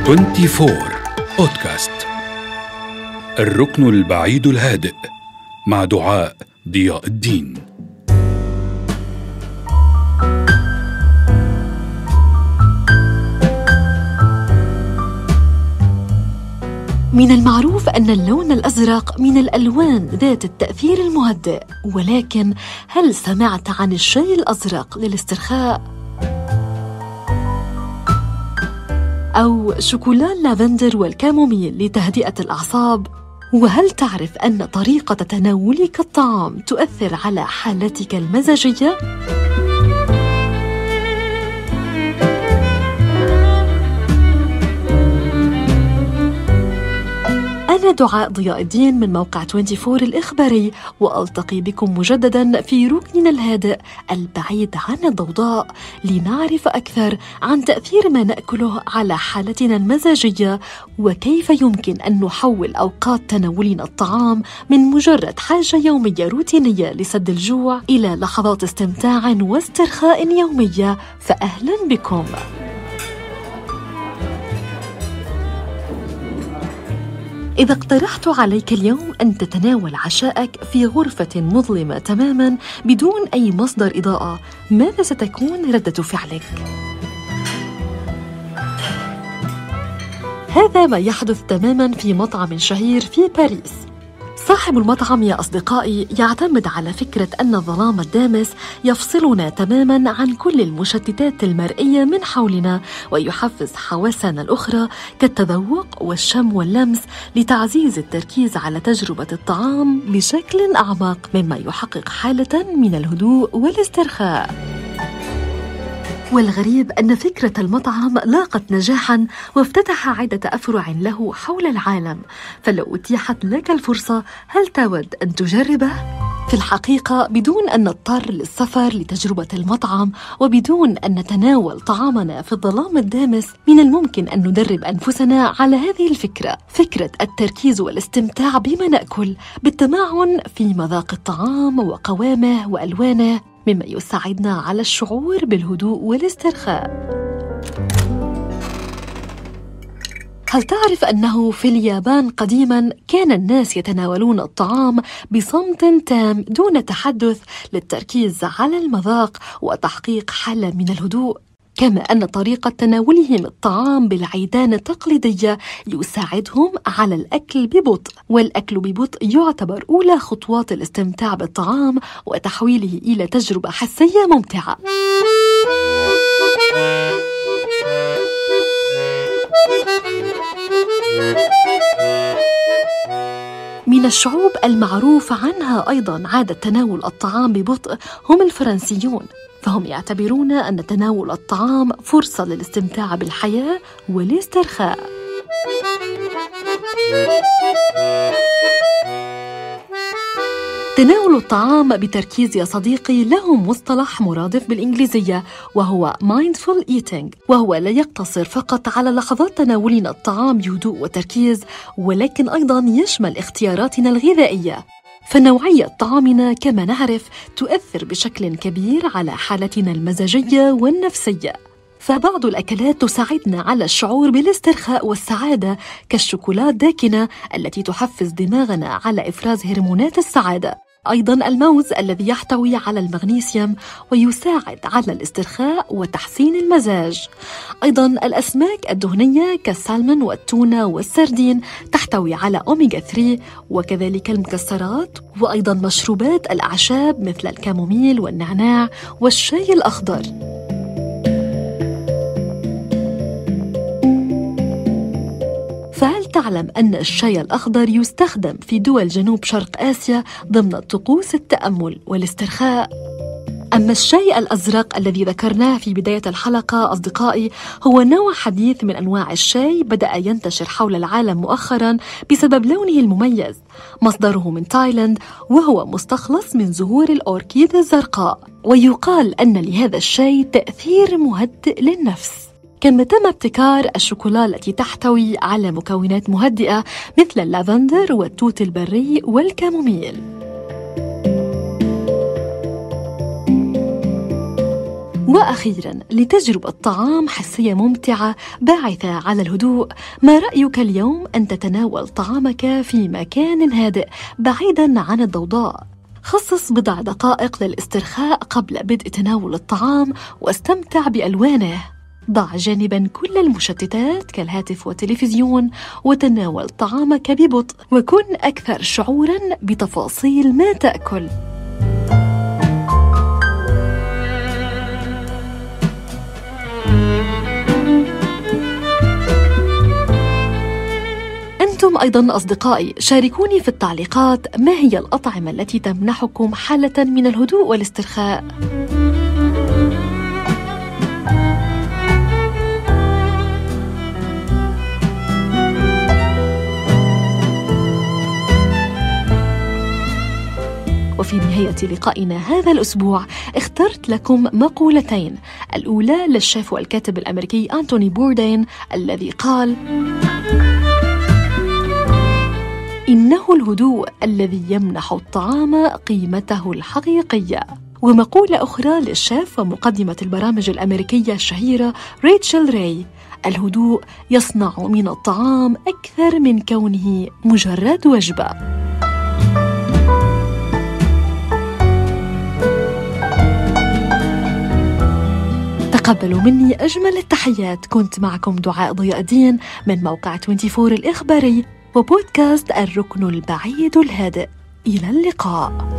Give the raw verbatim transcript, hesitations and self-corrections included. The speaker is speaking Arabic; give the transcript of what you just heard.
أربعة وعشرين بودكاست الركن البعيد الهادئ مع دعاء ضياء الدين. من المعروف أن اللون الأزرق من الألوان ذات التأثير المهدئ، ولكن هل سمعت عن الشاي الأزرق للاسترخاء؟ أو شوكولا اللافندر والكاموميل لتهدئة الأعصاب؟ وهل تعرف أن طريقة تناولك الطعام تؤثر على حالتك المزاجية؟ أنا دعاء ضياء الدين من موقع أربعة وعشرين الإخباري، وألتقي بكم مجدداً في ركننا الهادئ البعيد عن الضوضاء لنعرف أكثر عن تأثير ما نأكله على حالتنا المزاجية، وكيف يمكن أن نحول أوقات تناولنا الطعام من مجرد حاجة يومية روتينية لسد الجوع إلى لحظات استمتاع واسترخاء يومية. فأهلاً بكم. إذا اقترحت عليك اليوم أن تتناول عشاءك في غرفة مظلمة تماماً بدون أي مصدر إضاءة، ماذا ستكون ردة فعلك؟ هذا ما يحدث تماماً في مطعم شهير في باريس. صاحب المطعم يا أصدقائي يعتمد على فكرة أن الظلام الدامس يفصلنا تماماً عن كل المشتتات المرئية من حولنا، ويحفز حواسنا الأخرى كالتذوق والشم واللمس لتعزيز التركيز على تجربة الطعام بشكل أعمق، مما يحقق حالة من الهدوء والاسترخاء. والغريب أن فكرة المطعم لاقت نجاحاً وافتتح عدة أفرع له حول العالم، فلو أتيحت لك الفرصة هل تود أن تجربه؟ في الحقيقة بدون أن نضطر للسفر لتجربة المطعم وبدون أن نتناول طعامنا في الظلام الدامس، من الممكن أن ندرب أنفسنا على هذه الفكرة، فكرة التركيز والاستمتاع بما نأكل بالتمعن في مذاق الطعام وقوامه وألوانه، مما يساعدنا على الشعور بالهدوء والاسترخاء. هل تعرف أنه في اليابان قديماً كان الناس يتناولون الطعام بصمت تام دون تحدث للتركيز على المذاق وتحقيق حالة من الهدوء؟ كما أن طريقة تناولهم الطعام بالعيدان التقليدية يساعدهم على الأكل ببطء، والأكل ببطء يعتبر أولى خطوات الاستمتاع بالطعام وتحويله إلى تجربة حسية ممتعة. من الشعوب المعروف عنها أيضاً عادة تناول الطعام ببطء هم الفرنسيون، فهم يعتبرون أن تناول الطعام فرصة للاستمتاع بالحياة والاسترخاء. تناول الطعام بتركيز يا صديقي له مصطلح مرادف بالإنجليزية، وهو mindful eating، وهو لا يقتصر فقط على لحظات تناولنا الطعام بهدوء وتركيز، ولكن أيضاً يشمل اختياراتنا الغذائية. فنوعية طعامنا كما نعرف تؤثر بشكل كبير على حالتنا المزاجية والنفسية، فبعض الأكلات تساعدنا على الشعور بالاسترخاء والسعادة كالشوكولا الداكنة التي تحفز دماغنا على إفراز هرمونات السعادة، أيضاً الموز الذي يحتوي على المغنيسيوم ويساعد على الاسترخاء وتحسين المزاج، أيضاً الأسماك الدهنية كالسالمون والتونة والسردين تحتوي على أوميغا ثلاثة، وكذلك المكسرات، وأيضاً مشروبات الأعشاب مثل الكاموميل والنعناع والشاي الأخضر. فهل تعلم أن الشاي الأخضر يستخدم في دول جنوب شرق آسيا ضمن طقوس التأمل والاسترخاء؟ أما الشاي الأزرق الذي ذكرناه في بداية الحلقة أصدقائي هو نوع حديث من أنواع الشاي بدأ ينتشر حول العالم مؤخراً بسبب لونه المميز، مصدره من تايلاند، وهو مستخلص من زهور الأوركيد الزرقاء، ويقال أن لهذا الشاي تأثير مهدئ للنفس. كما تم ابتكار الشوكولا التي تحتوي على مكونات مهدئة مثل اللافندر والتوت البري والكاموميل. وأخيراً، لتجربة طعام حسية ممتعة باعثة على الهدوء، ما رأيك اليوم أن تتناول طعامك في مكان هادئ بعيداً عن الضوضاء؟ خصص بضع دقائق للاسترخاء قبل بدء تناول الطعام واستمتع بألوانه. ضع جانباً كل المشتتات كالهاتف والتلفزيون وتناول طعامك ببطء، وكن أكثر شعوراً بتفاصيل ما تأكل. أنتم أيضاً أصدقائي، شاركوني في التعليقات ما هي الأطعمة التي تمنحكم حالة من الهدوء والاسترخاء. وفي نهاية لقائنا هذا الأسبوع اخترت لكم مقولتين، الأولى للشيف والكاتب الأمريكي أنتوني بوردين الذي قال: إنه الهدوء الذي يمنح الطعام قيمته الحقيقية. ومقولة أخرى للشيف ومقدمة البرامج الأمريكية الشهيرة ريتشل راي: الهدوء يصنع من الطعام أكثر من كونه مجرد وجبة. تقبلوا مني أجمل التحيات. كنت معكم دعاء ضياء الدين من موقع أربعة وعشرين الإخباري وبودكاست الركن البعيد الهادئ. إلى اللقاء.